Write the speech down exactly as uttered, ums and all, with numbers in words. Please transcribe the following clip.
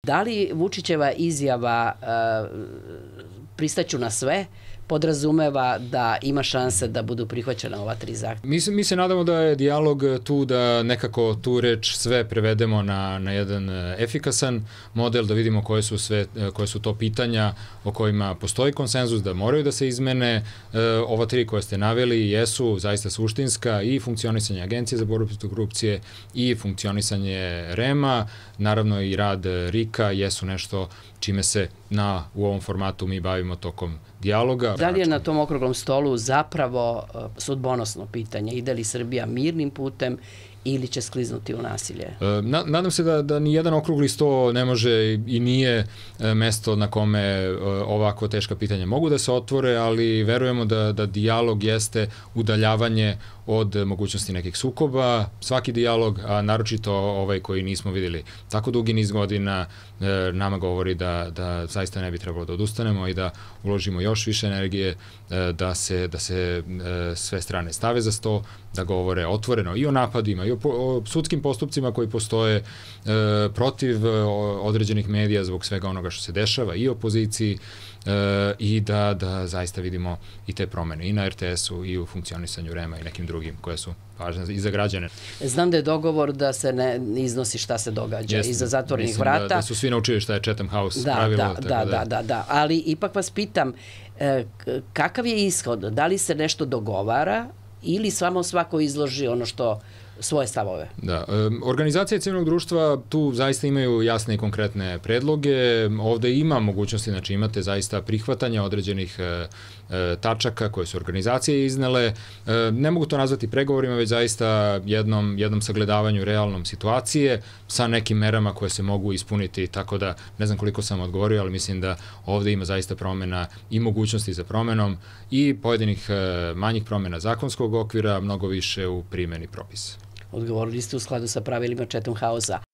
Da li Vučićeva izjava pristaću na sve podrazumeva da ima šanse da budu prihvaćena ova tri zahtjeva? Mi se, mi se nadamo da je dijalog tu da nekako tu reč sve prevedemo na, na jedan efikasan model, da vidimo koje su, sve, koje su to pitanja o kojima postoji konsenzus, da moraju da se izmene. E, ova tri koje ste naveli jesu zaista suštinska, i funkcionisanje Agencije za borbu protiv korupcije i funkcionisanje R E M-a, naravno i rad R I K-a jesu nešto čime se na, u ovom formatu mi bavimo tokom dijaloga. Da li je na tom okruglom stolu zapravo sudbonosno pitanje? Ide li Srbija mirnim putem ili će skliznuti u nasilje? Na, nadam se da, da ni jedan okrugli sto ne može i nije mesto na kome ovako teška pitanja mogu da se otvore, ali verujemo da, da dijalog jeste udaljavanje od mogućnosti nekih sukoba. Svaki dijalog, a naročito ovaj koji nismo videli tako dugi niz godina, nama govori da, da zaista ne bi trebalo da odustanemo i da uložimo još više energije, da se, da se sve strane stave za sto, da govore otvoreno i o napadima, i o, o sudskim postupcima koji postoje e, protiv određenih medija zbog svega onoga što se dešava i opoziciji, e, i da, da zaista vidimo i te promene i na R T S-u i u funkcionisanju R E M-a i nekim drugim koje su važne i za građane. Znam da je dogovor da se ne iznosi šta se događa Jeste, iza zatvorenih vrata. Da, da su svi naučili šta je Chatham House da, pravilo. Da, da, da, da, da, da, ali ipak vas pitam, e, kakav je ishod? Da li se nešto dogovara ili samo svako izloži ono što svoje stavove? Da, organizacije civilnog društva tu zaista imaju jasne i konkretne predloge. Ovde ima mogućnosti, znači imate zaista prihvatanja određenih e, tačaka koje su organizacije iznele. E, ne mogu to nazvati pregovorima, već zaista jednom, jednom sagledavanju realnom situacije sa nekim merama koje se mogu ispuniti, tako da ne znam koliko sam odgovorio, ali mislim da ovde ima zaista promena i mogućnosti za promenom i pojedinih e, manjih promena zakonskog okvira, mnogo više u primjeni propisa. Odgovorili ste u skladu sa pravilima Chatham House-a.